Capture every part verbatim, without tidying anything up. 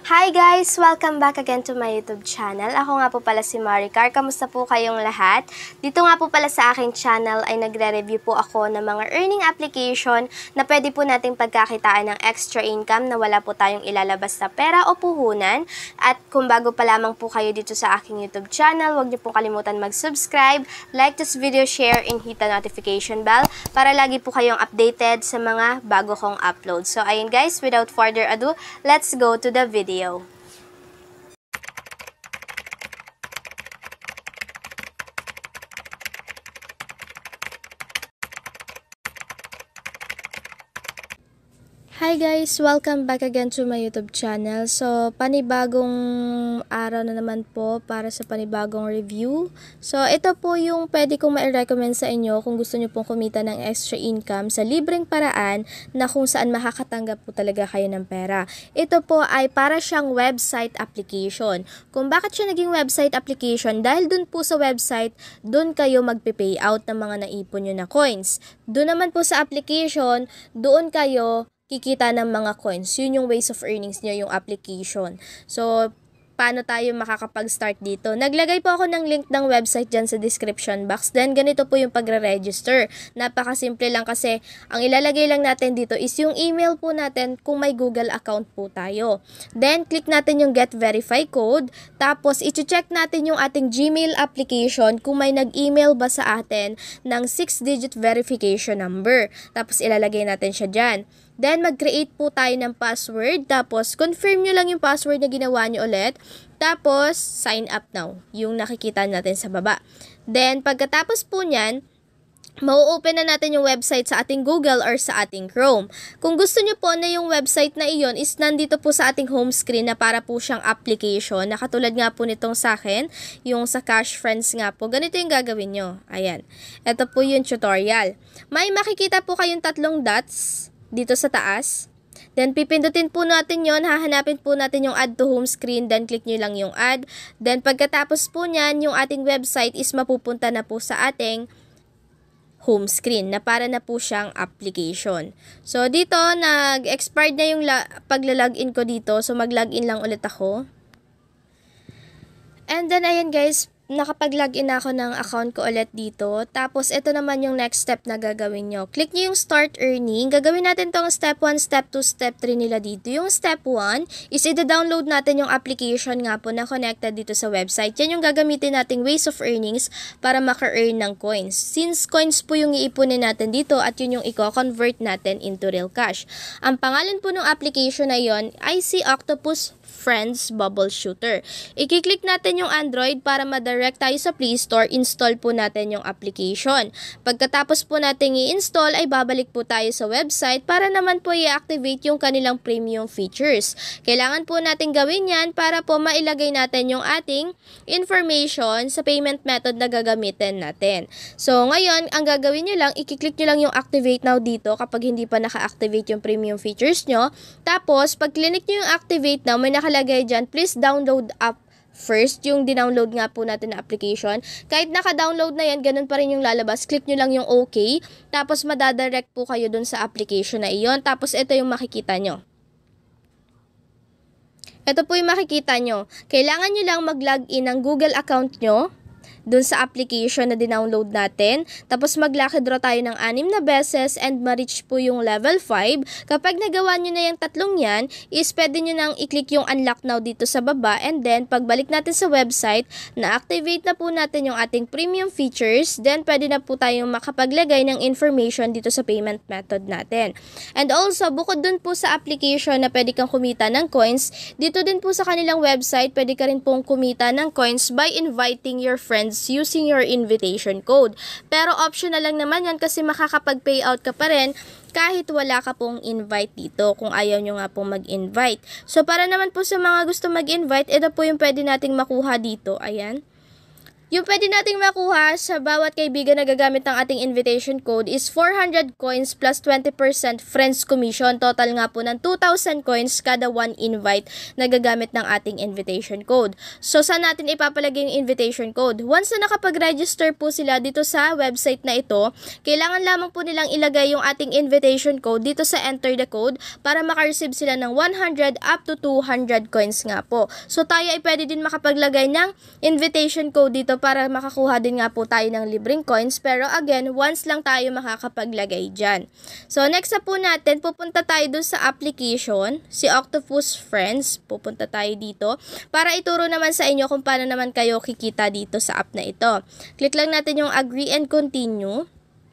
Hi guys! Welcome back again to my YouTube channel. Ako nga po pala si Maricar. Kamusta po kayong lahat? Dito nga po pala sa aking channel ay nagre-review po ako ng mga earning application na pwede po nating pagkakitaan ng extra income na wala po tayong ilalabas na pera o puhunan. At kung bago pa lamang po kayo dito sa aking YouTube channel, huwag niyo pong kalimutan mag-subscribe, like this video, share, and hit the notification bell para lagi po kayong updated sa mga bago kong upload. So ayun guys, without further ado, let's go to the video. Video. Hi guys! Welcome back again to my YouTube channel. So, panibagong araw na naman po para sa panibagong review. So, ito po yung pwede kong ma-recommend sa inyo kung gusto nyo pong kumita ng extra income sa libreng paraan na kung saan makakatanggap po talaga kayo ng pera. Ito po ay para siyang website application. Kung bakit siya naging website application? Dahil dun po sa website, dun kayo magpe-pay out ng mga naipon nyo na coins. Dun naman po sa application, doon kayo kikita ng mga coins. Yun yung ways of earnings nyo, yung application. So, paano tayo makakapag-start dito? Naglagay po ako ng link ng website dyan sa description box. Then, ganito po yung pagre-register. Napakasimple lang kasi ang ilalagay lang natin dito is yung email po natin kung may Google account po tayo. Then, click natin yung Get Verify Code. Tapos, i-check natin yung ating Gmail application kung may nag-email ba sa atin ng six digit verification number. Tapos, ilalagay natin siya dyan. Then, mag-create po tayo ng password. Tapos, confirm nyo lang yung password na ginawa nyo ulit. Tapos, sign up now. Yung nakikita natin sa baba. Then, pagkatapos po nyan, mau-open na natin yung website sa ating Google or sa ating Chrome. Kung gusto nyo po na yung website na iyon is nandito po sa ating home screen na para po siyang application. Na katulad nga po nitong sa akin, yung sa Cash Friends nga po. Ganito yung gagawin nyo. Ayan. Ito po yung tutorial. May makikita po kayong tatlong dots dito sa taas. Then, pipindutin po natin yon, hahanapin po natin yung add to home screen, then click nyo lang yung add. Then, pagkatapos po nyan, yung ating website is mapupunta na po sa ating home screen na para na po siyang application. So, dito, nag-expired na yung pagla-login ko dito. So, mag-login lang ulit ako. And then, ayan guys, nakapag-login na ako ng account ko ulit dito. Tapos, ito naman yung next step na gagawin nyo. Click nyo yung Start Earning. Gagawin natin tong Step one, Step two, Step three nila dito. Yung Step one is i-download natin yung application nga po na connected dito sa website. Yan yung gagamitin nating ways of earnings para maka-earn ng coins. Since coins po yung iipunin natin dito at yun yung i-convert natin into real cash. Ang pangalan po ng application na yon ay si Octopus Friends Bubble Shooter. I-click natin yung Android para ma-direct tayo sa Play Store. Install po natin yung application. Pagkatapos po natin i-install ay babalik po tayo sa website para naman po i-activate yung kanilang premium features. Kailangan po natin gawin yan para po mailagay natin yung ating information sa payment method na gagamitin natin. So ngayon, ang gagawin nyo lang, i-click nyo lang yung activate now dito kapag hindi pa naka-activate yung premium features nyo. Tapos, pag click nyo yung activate now, may nakalagay dyan, please download app first, yung dinownload nga po natin na application. Kahit naka-download na yan, ganun pa rin yung lalabas. Click nyo lang yung OK. Tapos, madadirect po kayo dun sa application na iyon. Tapos, ito yung makikita nyo. Ito po yung makikita nyo. Kailangan nyo lang mag-login ng Google account nyo dun sa application na dinownload natin. Tapos mag-lucky draw tayo ng anim na beses and ma-reach po yung level five. Kapag nagawa nyo na yung tatlong yan, is pwede nyo nang i-click yung unlock now dito sa baba, and then pagbalik natin sa website, na-activate na po natin yung ating premium features, then pwede na po tayong makapaglagay ng information dito sa payment method natin. And also, bukod dun po sa application na pwede kang kumita ng coins, dito din po sa kanilang website, pwede ka rin pong kumita ng coins by inviting your friends using your invitation code. Pero optional lang naman yan kasi makakapag-payout ka pa rin kahit wala ka pong invite dito kung ayaw nyo nga pong mag-invite. So, para naman po sa mga gusto mag-invite, ito po yung pwede nating makuha dito. Ayan. yung pwede nating makuha sa bawat kaibigan na gagamit ng ating invitation code is four hundred coins plus twenty percent friends commission. Total nga po ng two thousand coins kada one invite na gagamit ng ating invitation code. So, saan natin ipapalagay yung invitation code? Once na nakapag-register po sila dito sa website na ito, kailangan lamang po nilang ilagay yung ating invitation code dito sa enter the code para makareceive sila ng one hundred up to two hundred coins nga po. So, tayo ay pwede din makapaglagay ng invitation code dito para makakuha din nga po tayo ng libreng coins. Pero again, once lang tayo makakapaglagay dyan. So, next na po natin, pupunta tayo dun sa application, si Octopus Friends. Pupunta tayo dito para ituro naman sa inyo kung paano naman kayo kikita dito sa app na ito. Click lang natin yung agree and continue.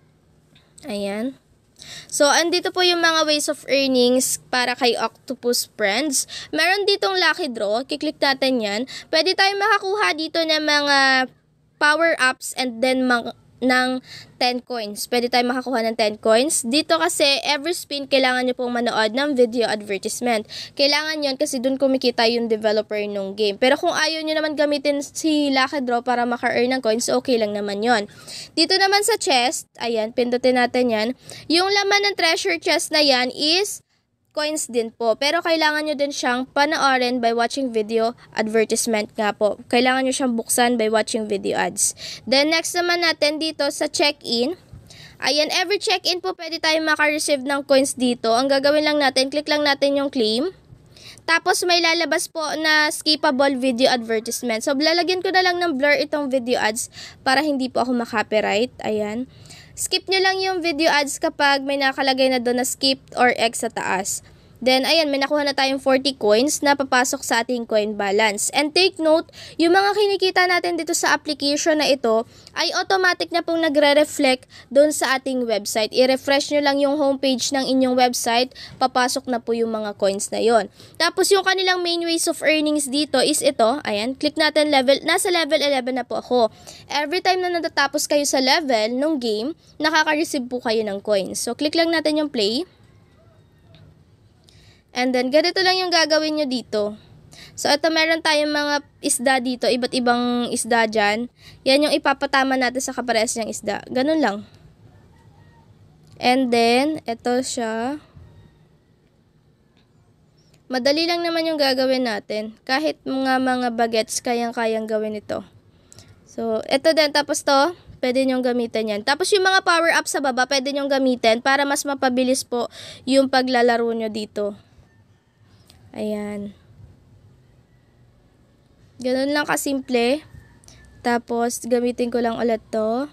Ayan. So, andito po yung mga ways of earnings para kay Octopus Friends. Meron ditong lucky draw. Kiklik natin yan. Pwede tayong makakuha dito ng mga power-ups and then mga ng ten coins. Pwede tayong makakuha ng ten coins. Dito kasi, every spin, kailangan nyo pong manood ng video advertisement. Kailangan yon kasi dun kumikita yung developer ng game. Pero kung ayaw nyo naman gamitin si Lucky Draw para maka-earn ng coins, okay lang naman yon. Dito naman sa chest, ayan, pindutin natin yan. Yung laman ng treasure chest na yan is coins din po. Pero kailangan nyo din siyang panoorin by watching video advertisement nga po. Kailangan nyo siyang buksan by watching video ads. Then next naman natin dito sa check-in. Ayan, every check-in po pwede tayong maka-receive ng coins dito. Ang gagawin lang natin, click lang natin yung claim. Tapos may lalabas po na skippable video advertisement. So lalagyan ko na lang ng blur itong video ads para hindi po ako makopyright. Ayan. Skip nyo lang yung video ads kapag may nakalagay na doon na skip or X sa taas. Then, ayan, may nakuha na tayong forty coins na papasok sa ating coin balance. And take note, yung mga kinikita natin dito sa application na ito ay automatic na pong nagre-reflect doon sa ating website. I-refresh nyo lang yung homepage ng inyong website, papasok na po yung mga coins na yon. Tapos, yung kanilang main ways of earnings dito is ito. Ayan, click natin level. Nasa level eleven na po ako. Every time na natatapos kayo sa level ng game, nakaka-receive po kayo ng coins. So, click lang natin yung play. And then, ganito lang yung gagawin nyo dito. So, ito meron tayong mga isda dito. Iba't ibang isda dyan. Yan yung ipapatama natin sa kaparehas ng isda. Ganun lang. And then, ito siya. Madali lang naman yung gagawin natin. Kahit mga mga bagets, kayang-kayang gawin ito. So, ito din. Tapos to, pwede nyong gamitin yan. Tapos yung mga power-up sa baba, pwede nyong gamitin para mas mapabilis po yung paglalaro nyo dito. Ayan. Ganun lang kasimple. Tapos, gamitin ko lang ulit to.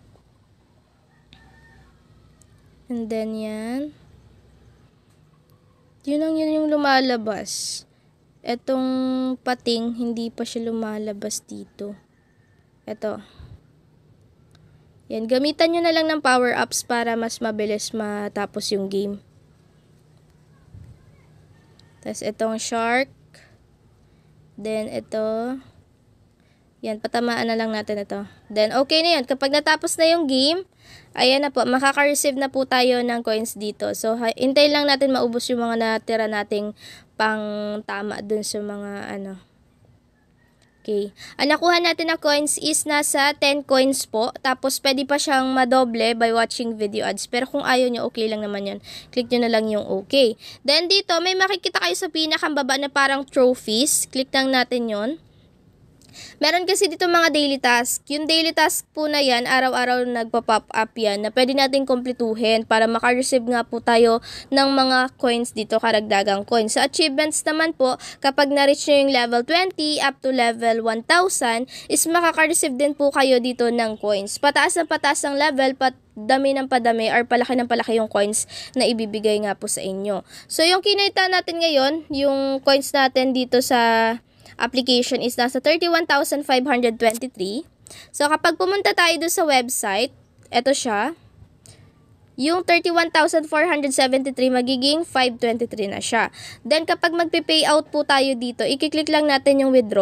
And then, yan. Yun lang yun yung lumalabas. Etong pating, hindi pa siya lumalabas dito. Eto. Yan, gamitan nyo na lang ng power-ups para mas mabilis matapos yung game. Tapos, itong shark. Then, ito. Yan, patamaan na lang natin ito. Then, okay na yan. Kapag natapos na yung game, ayan na po, makaka-receive na po tayo ng coins dito. So, hintayin lang natin maubos yung mga natira nating pang tama dun sa mga, ano. Okay. Ang nakuha natin na coins is nasa ten coins po. Tapos, pwede pa siyang madoble by watching video ads. Pero kung ayaw nyo, okay lang naman yun. Click nyo na lang yung okay. Then, dito, may makikita kayo sa pinakambaba na parang trophies. Click lang natin yon. Meron kasi dito mga daily task. Yung daily task po na yan, araw-araw nagpa-pop up yan na pwede natin kumpletuhin para maka-receive nga po tayo ng mga coins dito, karagdagang coins. Sa achievements naman po, kapag na-reach nyo yung level twenty up to level one thousand, is makaka-receive din po kayo dito ng coins. Pataas na pataas ang level, pat dami ng padami or palaki ng palaki yung coins na ibibigay nga po sa inyo. So, yung kinita natin ngayon, yung coins natin dito sa application is nasa thirty-one thousand five hundred twenty-three. So, kapag pumunta tayo doon sa website, eto siya. Yung thirty-one thousand four hundred seventy-three magiging five twenty-three na siya. Then, kapag magpe-payout po tayo dito, i-click lang natin yung withdraw.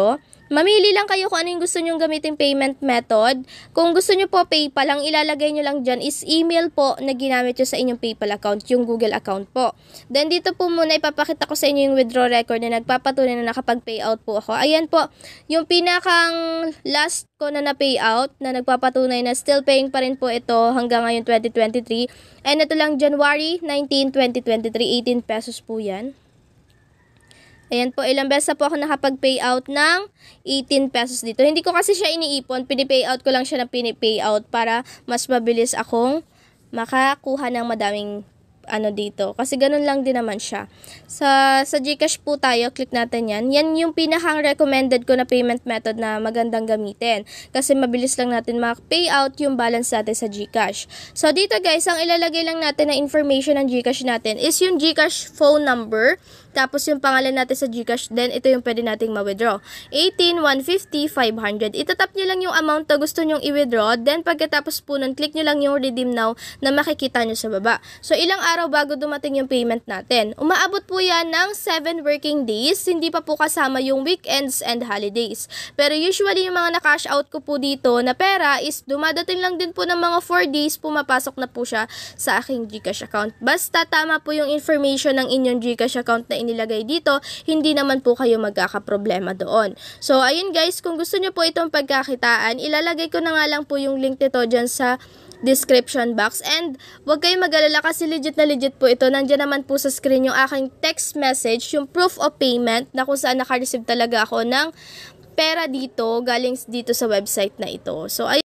Mamili lang kayo kung ano yung gusto nyong gamitin payment method. Kung gusto nyo po PayPal, ang ilalagay nyo lang dyan is email po na ginamit nyo sa inyong PayPal account, yung Google account po. Then dito po muna ipapakita ko sa inyo yung withdraw record na nagpapatunay na nakapag-payout po ako. Ayan po, yung pinakang last ko na na-payout na nagpapatunay na still paying pa rin po ito hanggang ngayon twenty twenty-three. And ito lang January nineteenth, twenty twenty-three, eighteen pesos po yan. Ayan po, ilang beses po ako nakapag-payout ng eighteen pesos dito. Hindi ko kasi siya iniipon, pini-payout ko lang siya na pini-payout para mas mabilis akong makakuha ng madaming ano dito. Kasi ganun lang din naman siya. Sa, sa Gcash po tayo, click natin yan. Yan yung pinakang recommended ko na payment method na magandang gamitin. Kasi mabilis lang natin mak-payout yung balance natin sa Gcash. So dito guys, ang ilalagay lang natin na information ng Gcash natin is yung Gcash phone number. Tapos yung pangalan natin sa Gcash, then ito yung pwede nating ma-withdraw. eighteen, one fifty, five hundred. Itatap nyo lang yung amount na gusto nyong i-withdraw. Then pagkatapos po nun, click nyo lang yung redeem now na makikita nyo sa baba. So ilang araw bago dumating yung payment natin. Umaabot po yan ng seven working days. Hindi pa po kasama yung weekends and holidays. Pero usually yung mga na-cash out ko po dito na pera is dumadating lang din po ng mga four days, pumapasok na po siya sa aking Gcash account. Basta tama po yung information ng inyong Gcash account na inilagay dito, hindi naman po kayo magkakaproblema doon. So, ayun guys, kung gusto nyo po itong pagkakitaan, ilalagay ko na nga lang po yung link nito dyan sa description box. And huwag kayong mag-alala kasi legit na legit po ito. Nandiyan naman po sa screen yung aking text message, yung proof of payment na kung saan naka-receive talaga ako ng pera dito, galing dito sa website na ito. So, ayun.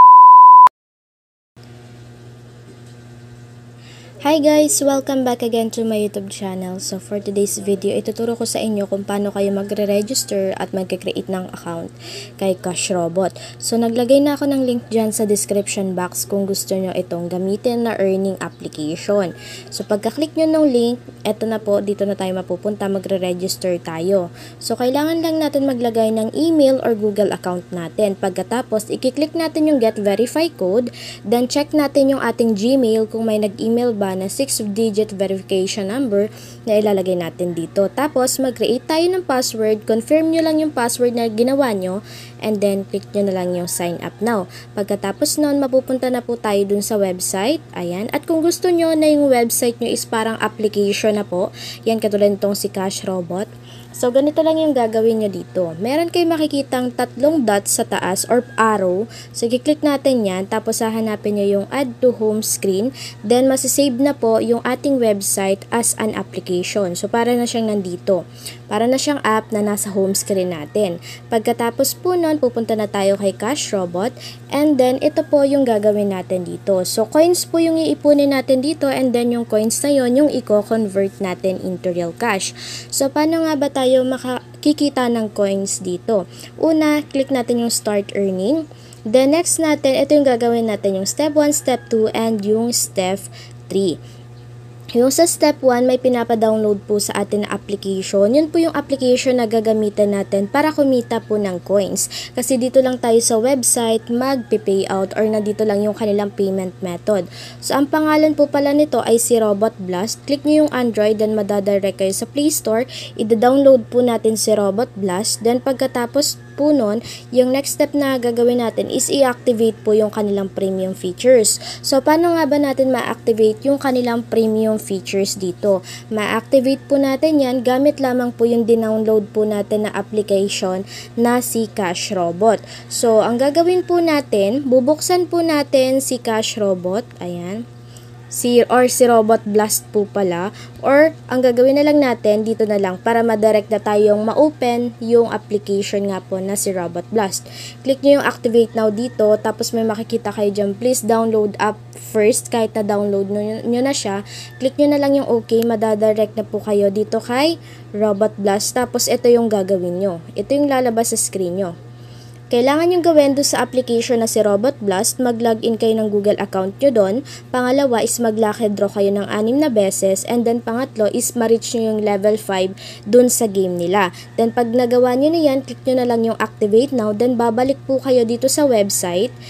Hi guys! Welcome back again to my YouTube channel. So for today's video, ituturo ko sa inyo kung paano kayo magre-register at mag-create ng account kay Cash Robot. So naglagay na ako ng link dyan sa description box kung gusto nyo itong gamitin na earning application. So pagka-click nyo ng link, eto na po, dito na tayo mapupunta, magre-register tayo. So kailangan lang natin maglagay ng email or Google account natin. Pagkatapos, i-click natin yung Get Verify Code, then check natin yung ating Gmail kung may nag-email ba na six digit verification number na ilalagay natin dito. Tapos, mag-create tayo ng password. Confirm nyo lang yung password na ginawa nyo and then click nyo na lang yung sign up now. Pagkatapos nun, mapupunta na po tayo dun sa website. Ayan. At kung gusto nyo na yung website nyo is parang application na po, yan katulad nitong si Cash Robot. So, ganito lang yung gagawin nyo dito. Meron kayo makikitang tatlong dots sa taas or arrow. So, i-click natin yan. Tapos, hahanapin nyo yung add to home screen. Then, masasave na po yung ating website as an application. So, para na siyang nandito. Para na siyang app na nasa home screen natin. Pagkatapos po nun, pupunta na tayo kay Cash Robot. And then, ito po yung gagawin natin dito. So, coins po yung iipunin natin dito. And then, yung coins na yon yung i-convert natin into real cash. So, paano nga ba tayo makikita ng coins dito? Una, click natin yung start earning. Then next natin, ito yung gagawin natin yung step one, step two, and yung step three. Yung sa step one, may pinapa-download po sa atin na application. Yun po yung application na gagamitin natin para kumita po ng coins. Kasi dito lang tayo sa website mag-payout or nandito lang yung kanilang payment method. So, ang pangalan po pala nito ay si Robot Blast. Click nyo yung Android, then madadirect kayo sa Play Store. I-download po natin si Robot Blast. Then, pagkatapos po nun, yung next step na gagawin natin is i-activate po yung kanilang premium features. So, paano nga ba natin ma-activate yung kanilang premium features dito? Ma-activate po natin yan gamit lamang po yung dinownload po natin na application na si Cash Robot. So, ang gagawin po natin, bubuksan po natin si Cash Robot. Ayan. Si, or si Robot Blast po pala, or ang gagawin na lang natin dito na lang para madirect na tayong ma-open yung application nga po na si Robot Blast. Click nyo yung activate now dito, tapos may makikita kayo dyan, please download app first. Kahit na download nyo, nyo na siya, click nyo na lang yung okay, madadirect na po kayo dito kay Robot Blast. Tapos ito yung gagawin nyo, ito yung lalabas sa screen nyo. Kailangan yung gawin doon sa application na si Robot Blast, mag-login kayo ng Google account nyo doon. Pangalawa is mag-lucky draw kayo ng anim na beses. And then pangatlo is ma-reach nyo yung level five doon sa game nila. Then pag nagawa nyo na yan, click nyo na lang yung activate now. Then babalik po kayo dito sa website.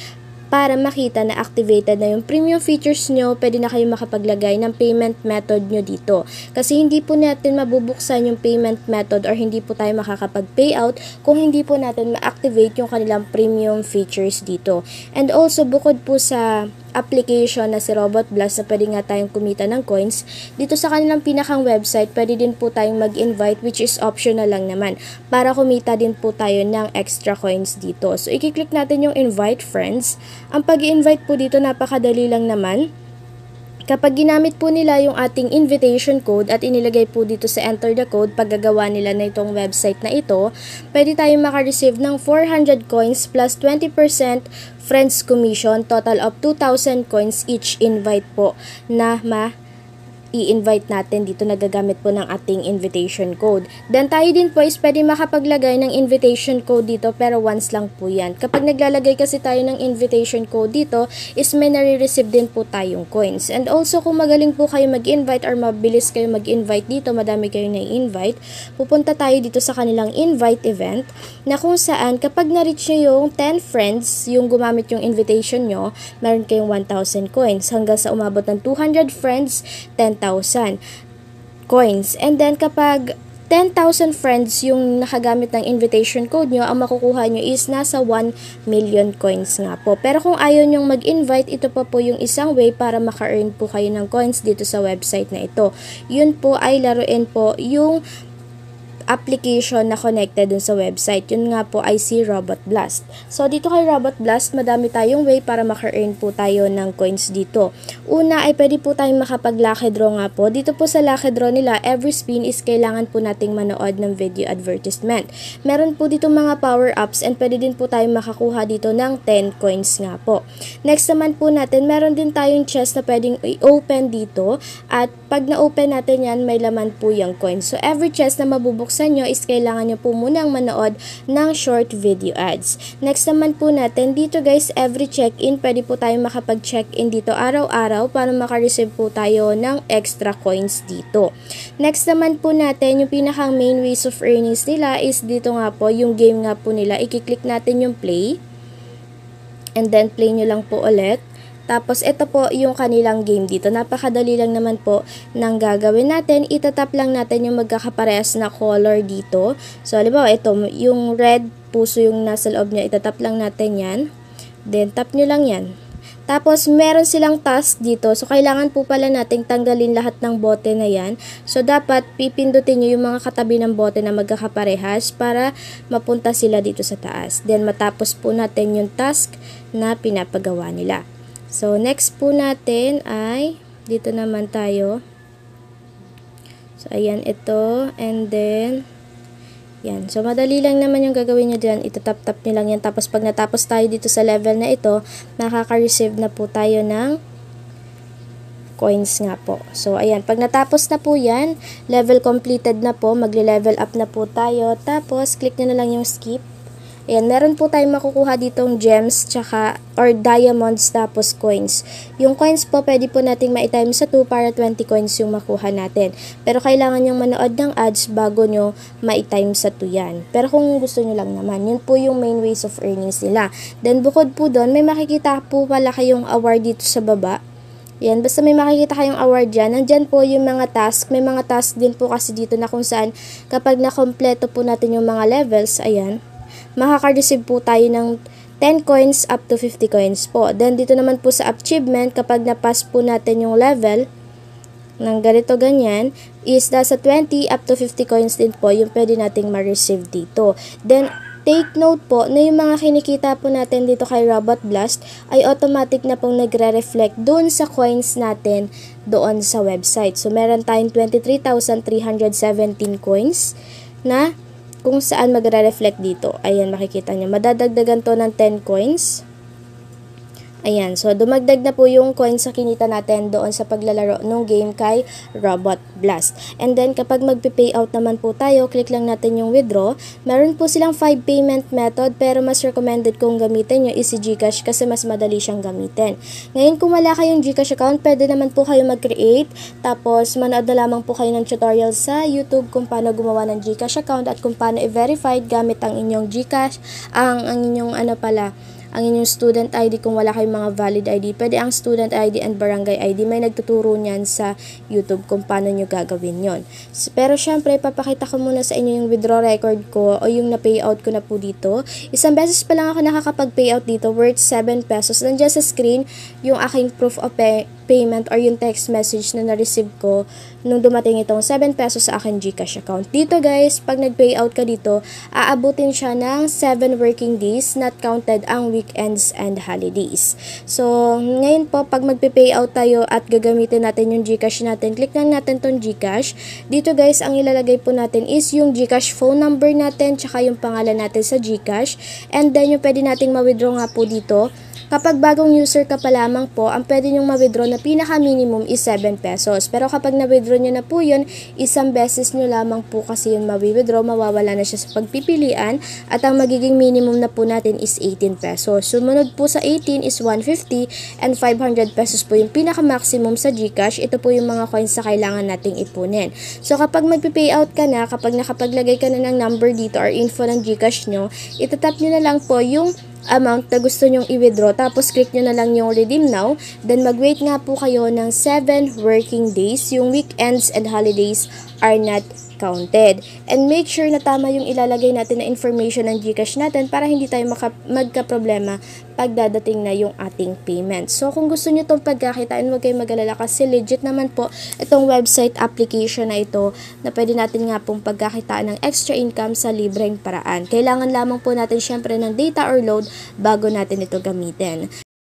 para makita na activated na yung premium features nyo, pwede na kayo makapaglagay ng payment method nyo dito. Kasi hindi po natin mabubuksan yung payment method or hindi po tayo makakapag-payout kung hindi po natin ma-activate yung kanilang premium features dito. And also, bukod po sa application na si Robot Blast na pwede nga tayong kumita ng coins, dito sa kanilang pinakang website, pwede din po tayong mag-invite, which is optional lang naman, para kumita din po tayo ng extra coins dito. So, i-click natin yung invite friends. Ang pag-invite po dito, napakadali lang naman. Kapag ginamit po nila yung ating invitation code at inilagay po dito sa enter the code, paggagawa nila na itong website na ito, pwede tayong makareceive ng four hundred coins plus twenty percent friends commission, total of two thousand coins each invite po na ma i-invite natin dito na gagamit po ng ating invitation code. Then tayo din po is pwede makapaglagay ng invitation code dito pero once lang po yan. Kapag naglalagay kasi tayo ng invitation code dito is may nare-receive din po tayong coins. And also kung magaling po kayo mag-invite or mabilis kayo mag-invite dito, madami kayo na-invite, pupunta tayo dito sa kanilang invite event na kung saan kapag na-reach nyo yung ten friends, yung gumamit yung invitation nyo, meron kayong one thousand coins hanggang sa umabot ng two hundred friends, ten thousand coins. And then kapag ten thousand friends yung nakagamit ng invitation code nyo, ang makukuha nyo is nasa one million coins nga po. Pero kung ayaw nyong mag-invite, ito pa po yung isang way para maka-earn po kayo ng coins dito sa website na ito. Yun po ay laruin po yung application na connected dun sa website. Yun nga po ay si Robot Blast. So, dito kay Robot Blast, madami tayong way para maka-earn po tayo ng coins dito. Una ay pwede po tayong makapag-lucky draw nga po. Dito po sa lucky draw nila, every spin is kailangan po nating manood ng video advertisement. Meron po dito mga power-ups and pwede din po tayong makakuha dito ng ten coins nga po. Next naman po natin, meron din tayong chest na pwedeng i-open dito at pag na-open natin yan, may laman po yung coins. So, every chest na mabubuksan nyo is kailangan nyo po munang manood ng short video ads. Next naman po natin, dito guys, every check-in, pwede po tayo makapag-check-in dito araw-araw para makareceive po tayo ng extra coins dito. Next naman po natin, yung pinakang main ways of earnings nila is dito nga po, yung game nga po nila. I-click natin yung play. And then, play nyo lang po ulit. Tapos, ito po yung kanilang game dito. Napakadali lang naman po nang gagawin natin. Itatap lang natin yung magkakaparehas na color dito. So, halimbawa, ito, yung red puso yung nasa loob niya. Itatap lang natin yan. Then, tap nyo lang yan. Tapos, meron silang task dito. So, kailangan po pala nating tanggalin lahat ng bote na yan. So, dapat pipindutin nyo yung mga katabi ng bote na magkakaparehas para mapunta sila dito sa taas. Then, matapos po natin yung task na pinapagawa nila. So, next po natin ay, dito naman tayo. So, ayan ito. And then, yan. So, madali lang naman yung gagawin nyo dyan. Itatap-tap nyo lang yan. Tapos, pag natapos tayo dito sa level na ito, nakaka-receive na po tayo ng coins nga po. So, ayan. Pag natapos na po yan, level completed na po. Magle-level up na po tayo. Tapos, click nyo na lang yung skip. Ayan, meron po tayong makukuha ditong gems tsaka or diamonds tapos coins. Yung coins po, pwede po nating ma-time sa two para twenty coins yung makuha natin. Pero kailangan yung manood ng ads bago nyo ma-time sa two yan. Pero kung gusto nyo lang naman, yun po yung main ways of earnings nila. Then bukod po doon, may makikita po pala kayong award dito sa baba. Yan, basta may makikita kayong award dyan. Nandyan po yung mga task. May mga task din po kasi dito na kung saan kapag nakompleto po natin yung mga levels, ayan, makaka-receive po tayo ng ten coins up to fifty coins po. Then, dito naman po sa achievement, kapag na-pass po natin yung level ng ganito ganyan, is nasa twenty up to fifty coins din po yung pwede nating ma-receive dito. Then, take note po na yung mga kinikita po natin dito kay Robot Blast ay automatic na pong nagre-reflect doon sa coins natin doon sa website. So, meron tayong twenty-three thousand three hundred seventeen coins na kung saan magre-reflect dito. Ayan, makikita nyo. Madadagdagan to ng ten coins. Ayan, so dumagdag na po yung coins sa kinita natin doon sa paglalaro ng game kay Robot Blast. And then, kapag magpe-payout naman po tayo, click lang natin yung withdraw. Meron po silang five payment method, pero mas recommended kong gamitin nyo is si Gcash kasi mas madali siyang gamitin. Ngayon, kung wala kayong Gcash account, pwede naman po kayo mag-create. Tapos, manood na lamang po kayo ng tutorial sa YouTube kung paano gumawa ng Gcash account at kung paano i-verified gamit ang inyong Gcash, ang, ang inyong ano pala, ang inyong student I D kung wala kayong mga valid I D. Pwede ang student I D and barangay I D. May nagtuturo niyan sa YouTube kung paano nyo gagawin yon. Pero syempre, papakita ko muna sa inyo yung withdraw record ko o yung na-payout ko na po dito. Isang beses pa lang ako nakakapag-payout dito worth seven pesos. Nandiyan sa screen yung aking proof of pay payment or yung text message na na-receive ko nung dumating itong seven pesos sa akin Gcash account. Dito guys, pag nag-payout ka dito, aabutin siya ng seven working days, not counted ang weekends and holidays. So, ngayon po, pag magpe-payout tayo at gagamitin natin yung Gcash natin, click lang natin tong Gcash. Dito guys, ang ilalagay po natin is yung Gcash phone number natin, tsaka yung pangalan natin sa Gcash. And then, yung pwede nating ma-withdraw nga po dito, kapag bagong user ka pa lamang po, ang pwede nyong ma-withdraw na pinaka-minimum is seven pesos. Pero kapag na-withdraw nyo na po yun, isang beses nyo lamang po kasi yun ma-withdraw, mawawala na siya sa pagpipilian, at ang magiging minimum na po natin is eighteen pesos. Sumunod po sa eighteen is one fifty and five hundred pesos po yung pinaka-maximum sa Gcash. Ito po yung mga coins na kailangan nating ipunin. So kapag magpi-payout ka na, kapag nakapaglagay ka na ng number dito or info ng Gcash nyo, itatap nyo na lang po yung amount na gusto nyong i-withdraw, tapos click nyo na lang yung redeem now, then mag-wait nga po kayo ng seven working days. Yung weekends and holidays are not counted. And make sure na tama yung ilalagay natin na information ng Gcash natin para hindi tayo magka-problema pag dadating na yung ating payment. So kung gusto nyo itong pagkakitaan, huwag kayong mag-alala kasi legit naman po itong website application na ito na pwede natin nga pong pagkakitaan ng extra income sa libreng paraan. Kailangan lamang po natin syempre ng data or load bago natin ito gamitin.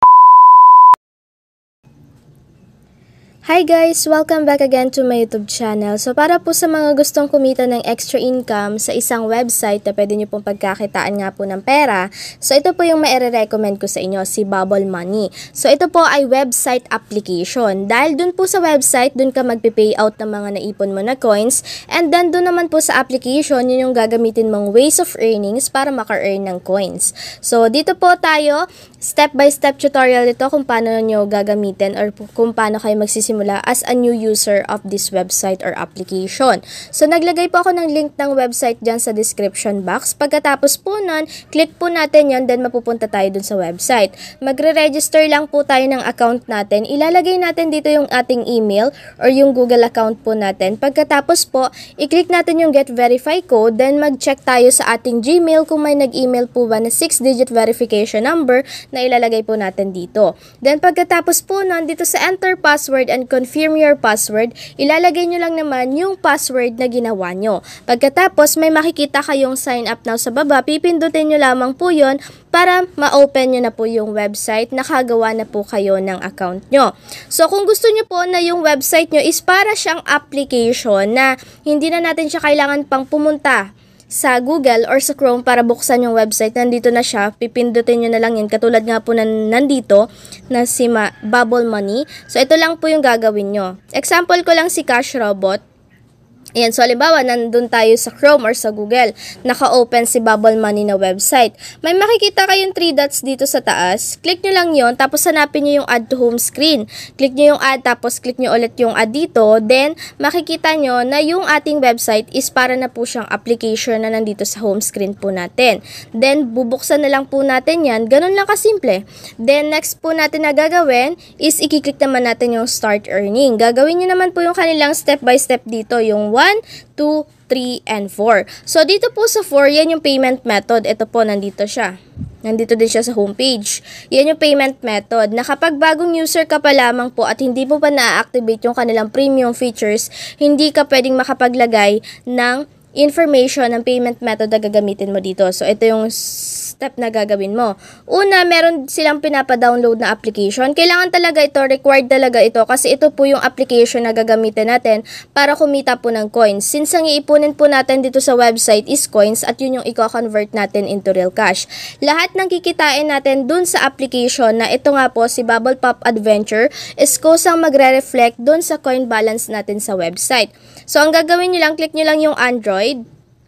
Hi guys! Welcome back again to my YouTube channel. So para po sa mga gustong kumita ng extra income sa isang website na pwede nyo pong pagkakitaan nga po ng pera, so ito po yung maire-recommend ko sa inyo, si Bubble Money. So ito po ay website application. Dahil dun po sa website, dun ka magpe-payout ng mga naipon mo na coins, and then dun naman po sa application, yun yung gagamitin mong ways of earnings para maka-earn ng coins. So dito po tayo, step-by-step tutorial ito kung paano nyo gagamitin or kung paano kayo magsisimula as a new user of this website or application. So, naglagay po ako ng link ng website dyan sa description box. Pagkatapos po nun, click po natin yan, then mapupunta tayo dun sa website. Magre-register lang po tayo ng account natin. Ilalagay natin dito yung ating email or yung Google account po natin. Pagkatapos po, i-click natin yung Get Verify Code, then mag-check tayo sa ating Gmail kung may nag-email po ba na six digit verification number na ilalagay po natin dito. Then, pagkatapos po nun, dito sa Enter Password and confirm your password, ilalagay nyo lang naman yung password na ginawa nyo. Pagkatapos, may makikita kayong sign up now sa baba, pipindutin nyo lamang po yon para ma-open nyo na po yung website, nakagawa na po kayo ng account nyo. So, kung gusto nyo po na yung website nyo is para siyang application na hindi na natin siya kailangan pang pumunta sa Google or sa Chrome para buksan yung website, nandito na siya, pipindutin nyo na lang yan, katulad nga po na nandito na si Ma Bubble Money. So ito lang po yung gagawin nyo. Example ko lang si Cash Robot. Ayan, so halimbawa, nandun tayo sa Chrome or sa Google, naka-open si Bubble Money na website. May makikita kayong three dots dito sa taas. Click nyo lang yon, tapos hanapin nyo yung add to home screen. Click nyo yung add, tapos click nyo ulit yung add dito. Then, makikita nyo na yung ating website is para na po siyang application na nandito sa home screen po natin. Then, bubuksan na lang po natin yan. Ganun lang kasimple. Then, next po natin na gagawin is i-click naman natin yung start earning. Gagawin nyo naman po yung kanilang step by step dito, yung one, two, three, and four. So, dito po sa four, yan yung payment method. Ito po, nandito siya. Nandito din siya sa homepage. Yan yung payment method na kapag bagong user ka pa lamang po at hindi po pa na-activate yung kanilang premium features, hindi ka pwedeng makapaglagay ng information ng payment method na gagamitin mo dito. So, ito yung step na gagawin mo. Una, meron silang pinapa-download na application. Kailangan talaga ito, required talaga ito kasi ito po yung application na gagamitin natin para kumita po ng coins. Since ang iipunin po natin dito sa website is coins at yun yung i-convert natin into real cash. Lahat ng kikitain natin dun sa application na ito nga po, si Bubble Pop Adventure, is kusang magre-reflect dun sa coin balance natin sa website. So, ang gagawin nyo lang, click nyo lang yung Android.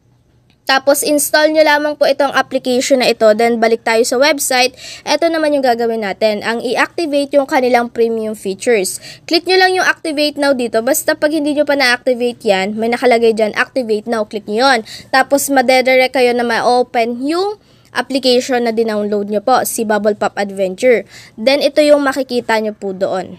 Tapos, install nyo lamang po itong application na ito. Then, balik tayo sa website. Ito naman yung gagawin natin. Ang i-activate yung kanilang premium features. Click nyo lang yung activate now dito. Basta pag hindi nyo pa na-activate yan, may nakalagay dyan, activate now. Click nyo yun. Tapos, madedirect kayo na ma-open yung application na dinownload nyo po, si Bubble Pop Adventure. Then, ito yung makikita nyo po doon.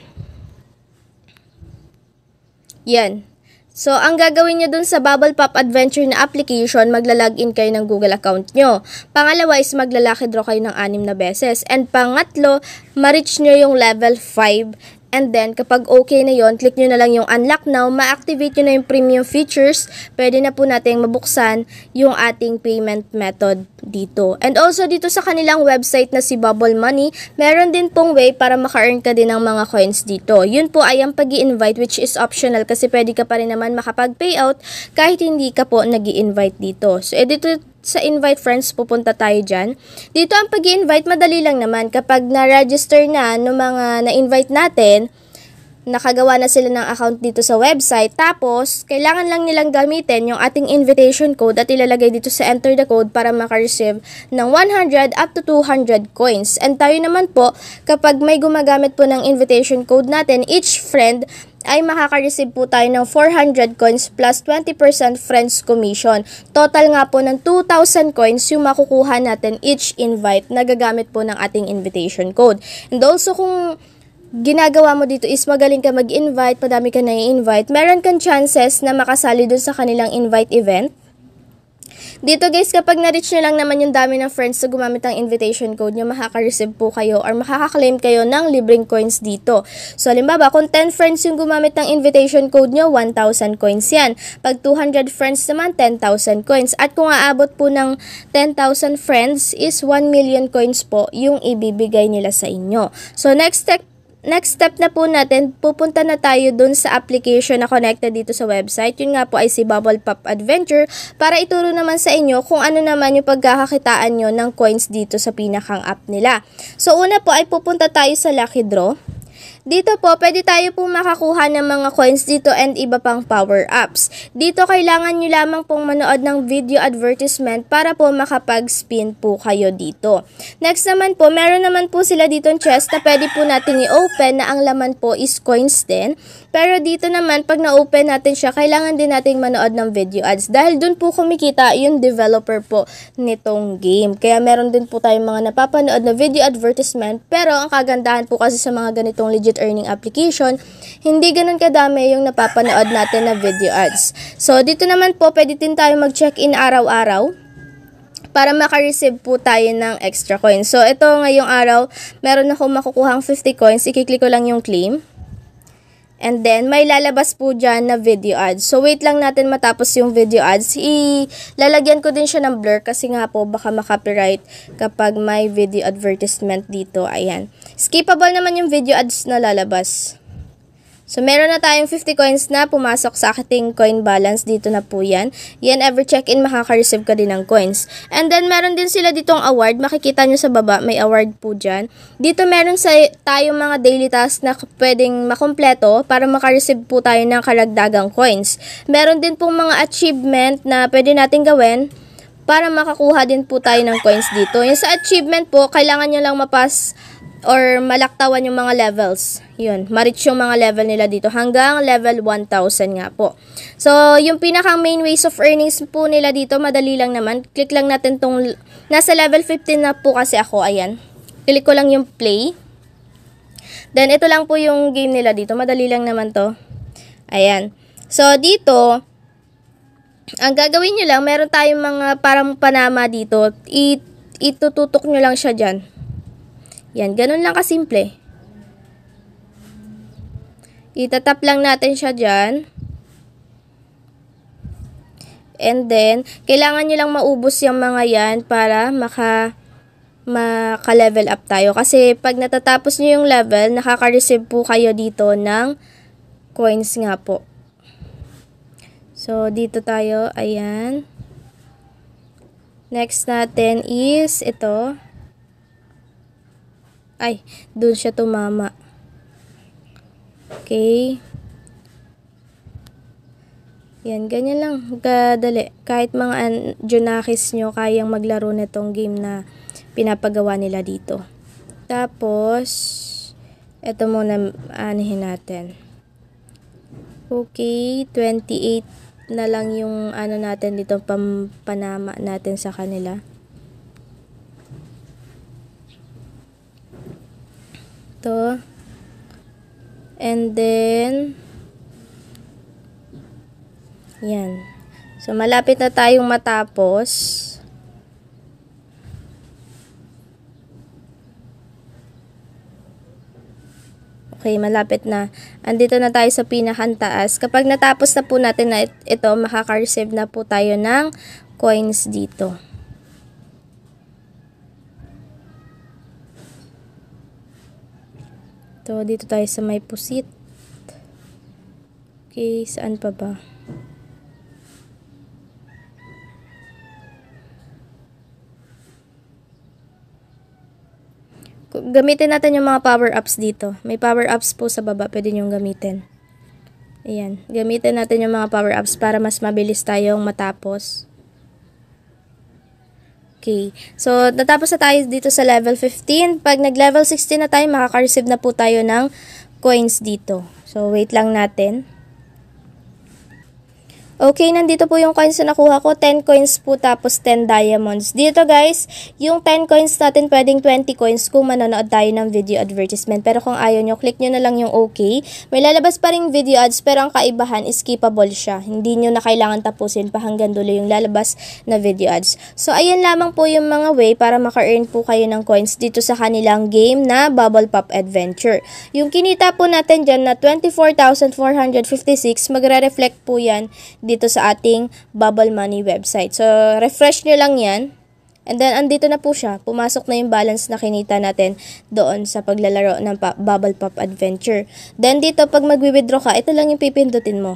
Yan. So, ang gagawin nyo dun sa Bubble Pop Adventure na application, magla-login kayo ng Google account nyo. Pangalawa is maglalaki draw kayo ng anim na beses. And pangatlo, ma-reach nyo yung level five. And then, kapag okay na yon, click nyo na lang yung unlock now, ma-activate nyo na yung premium features, pwede na po natin mabuksan yung ating payment method dito. And also, dito sa kanilang website na si Bubble Money, meron din pong way para maka-earn ka din ng mga coins dito. Yun po ay ang pag-i-invite, which is optional kasi pwede ka pa rin naman makapag-payout kahit hindi ka po nag-i-invite dito. So, edito sa invite friends, pupunta tayo dyan. Dito ang pag-i-invite, madali lang naman. Kapag na-register na no mga na-invite natin, nakagawa na sila ng account dito sa website, tapos, kailangan lang nilang gamitin yung ating invitation code at ilalagay dito sa enter the code para maka-receive ng one hundred up to two hundred coins. And tayo naman po, kapag may gumagamit po ng invitation code natin, each friend ay makaka-receive po tayo ng four hundred coins plus twenty percent friends commission. Total nga po ng two thousand coins yung makukuha natin each invite na gagamit po ng ating invitation code. And also kung ginagawa mo dito is magaling ka mag-invite, padami ka na i-invite, meron kang chances na makasali dun sa kanilang invite event. Dito guys, kapag na-reach nyo lang naman yung dami ng friends na gumamit ng invitation code nyo, makaka-receive po kayo or makaka-claim kayo ng libreng coins dito. So, halimbawa, kung ten friends yung gumamit ng invitation code nyo, one thousand coins yan. Pag two hundred friends naman, ten thousand coins. At kung aabot po ng ten thousand friends is one million coins po yung ibibigay nila sa inyo. So, next step Next step na po natin, pupunta na tayo dun sa application na connected dito sa website. Yun nga po ay si Bubble Pop Adventure para ituro naman sa inyo kung ano naman yung pagkakakitaan nyo ng coins dito sa pinakang app nila. So, una po ay pupunta tayo sa Lucky Draw. Dito po, pwede tayo pong makakuha ng mga coins dito and iba pang power-ups. Dito, kailangan nyo lamang pong manood ng video advertisement para po makapag-spin po kayo dito. Next naman po, meron naman po sila dito chest na pwede po natin i-open na ang laman po is coins din. Pero dito naman, pag na-open natin siya, kailangan din natin manood ng video ads. Dahil dun po kumikita yung developer po nitong game. Kaya meron din po tayong mga napapanood na video advertisement. Pero ang kagandahan po kasi sa mga ganitong legit earning application, hindi ganun kadami yung napapanood natin na video ads. So, dito naman po, pwede din tayo mag-check-in araw-araw para maka-receive po tayo ng extra coins. So, ito ngayong araw, meron akong makukuhang fifty coins. Ikiklik ko lang yung claim. And then, may lalabas po dyan na video ads. So, wait lang natin matapos yung video ads. Ilalagyan ko din siya ng blur kasi nga po baka makopyright kapag may video advertisement dito. Ayan. Skippable naman yung video ads na lalabas. So, meron na tayong fifty coins na pumasok sa ating coin balance. Dito na po yan. Yan, every check-in, makaka-receive ka din ng coins. And then, meron din sila ditong award. Makikita nyo sa baba, may award po dyan. Dito, meron sa tayong mga daily tasks na pwedeng makompleto para maka-receive po tayo ng karagdagang coins. Meron din pong mga achievement na pwede natin gawin para makakuha din po tayo ng coins dito. Yung sa achievement po, kailangan nyo lang mapas or malaktawan yung mga levels. Yun, ma-reach yung mga level nila dito hanggang level one thousand nga po. So, yung pinakang main ways of earnings po nila dito, madali lang naman. Click lang natin tong, nasa level fifteen na po kasi ako, ayan. Click ko lang yung play. Then, ito lang po yung game nila dito. Madali lang naman to. Ayan. So, dito, ang gagawin nyo lang, meron tayong mga parang panama dito. It, itututok nyo lang siya dyan. Yan, ganun lang kasimple. Itatap lang natin siya dyan. And then, kailangan nyo lang maubos yung mga yan para maka, maka-level up tayo. Kasi, pag natatapos nyo yung level, nakaka-receive po kayo dito ng coins nga po. So, dito tayo. Ayan. Next natin is ito. Ay, doon siya tumama. Okay. Yan, ganyan lang. Kadali. Kahit mga junakis nyo, kayang maglaro nitong game na pinapagawa nila dito. Tapos, ito muna anihin natin. Okay, twenty-eight na lang yung ano natin dito, pam, panama natin sa kanila. Ito. And then, yan. So, malapit na tayong matapos. Okay, malapit na. Andito na tayo sa pinakantaas. Kapag natapos na po natin na ito, makaka-receive na po tayo ng coins dito. Ito, dito tayo sa may pusit. Okay, saan pa ba? Gamitin natin yung mga power-ups dito. May power-ups po sa baba, pwede nyong gamitin. Ayan, gamitin natin yung mga power-ups para mas mabilis tayong matapos. Okay, so natapos na tayo dito sa level fifteen. Pag nag-level sixteen na tayo, makaka-receive na po tayo ng coins dito. So, wait lang natin. Okay, nandito po yung coins na nakuha ko. ten coins po tapos ten diamonds. Dito guys, yung ten coins natin pwedeng twenty coins kung manonood tayo ng video advertisement. Pero kung ayaw nyo, click nyo na lang yung okay. May lalabas pa rin video ads pero ang kaibahan, skippable siya. Hindi nyo na kailangan tapusin pa hanggang dulo yung lalabas na video ads. So, ayan lamang po yung mga way para maka-earn po kayo ng coins dito sa kanilang game na Bubble Pop Adventure. Yung kinita po natin dyan na twenty-four thousand four hundred fifty-six, magre-reflect po yan dito sa ating Bubble Money website. So, refresh nyo lang yan. And then, andito na po siya. Pumasok na yung balance na kinita natin doon sa paglalaro ng Bubble Pop Adventure. Then, dito, pag mag-withdraw ka, ito lang yung pipindutin mo.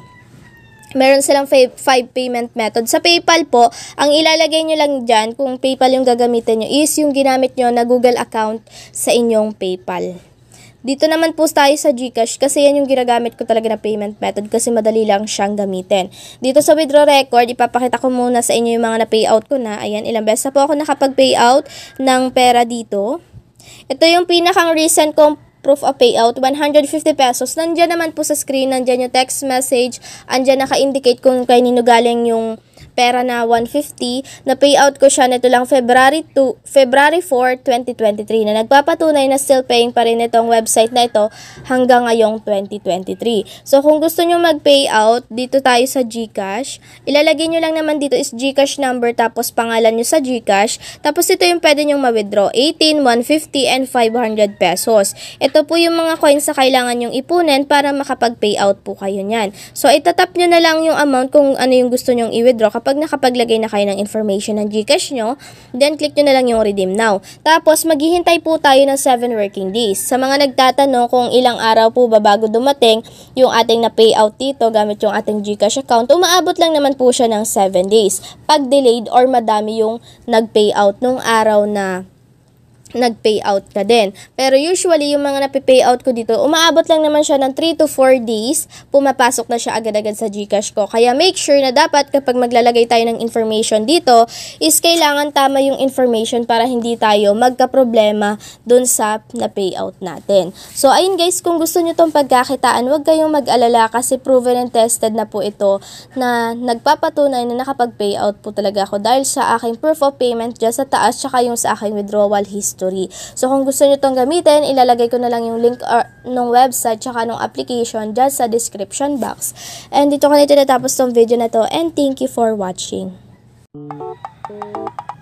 Meron silang five payment method. Sa PayPal po, ang ilalagay nyo lang dyan, kung PayPal yung gagamitin nyo, is yung ginamit nyo na Google account sa inyong PayPal. Dito naman po tayo sa Gcash kasi yan yung ginagamit ko talaga na payment method kasi madali lang siyang gamitin. Dito sa withdraw record, ipapakita ko muna sa inyo yung mga na-payout ko na. Ayan, ilang beses na po ako nakapag-payout ng pera dito. Ito yung pinakang recent kong proof of payout, one hundred fifty pesos. Nandiyan naman po sa screen, nandiyan yung text message, andyan naka-indicate kung kanino galing yung pera na one hundred fifty, na payout ko siya nito lang February two, February four, twenty twenty-three, na nagpapatunay na still paying pa rin itong website na ito hanggang ngayong twenty twenty-three. So, kung gusto nyo mag-payout, dito tayo sa Gcash. Ilalagay nyo lang naman dito is Gcash number tapos pangalan nyo sa Gcash. Tapos ito yung pwede nyong ma-withdraw, eighteen, one hundred fifty, and five hundred pesos. Ito po yung mga coins na kailangan nyong ipunin para makapag-payout po kayo nyan. So, itatap nyo na lang yung amount kung ano yung gusto nyong i-withdraw. Kapag nakapaglagay na kayo ng information ng Gcash nyo, then click nyo na lang yung redeem now. Tapos, maghihintay po tayo ng seven working days. Sa mga nagtatanong kung ilang araw po ba bago dumating yung ating na-payout dito gamit yung ating Gcash account, umaabot lang naman po siya ng seven days. Pag delayed or madami yung nag-payout nung araw na nag-payout ka din. Pero usually, yung mga napi-payout ko dito, umaabot lang naman siya ng three to four days, pumapasok na siya agad-agad sa Gcash ko. Kaya make sure na dapat kapag maglalagay tayo ng information dito, is kailangan tama yung information para hindi tayo magka-problema dun sa na-payout natin. So, ayun guys, kung gusto nyo tong pagkakitaan, huwag kayong mag-alala kasi proven and tested na po ito na nagpapatunay na nakapag-payout po talaga ako dahil sa aking proof of payment dyan sa taas, tsaka yung sa aking withdrawal history. So, kung gusto nyo itong gamitin, ilalagay ko na lang yung link uh, ng website tsaka ng application dyan sa description box. And dito ko na ito natapos tong video na to and thank you for watching.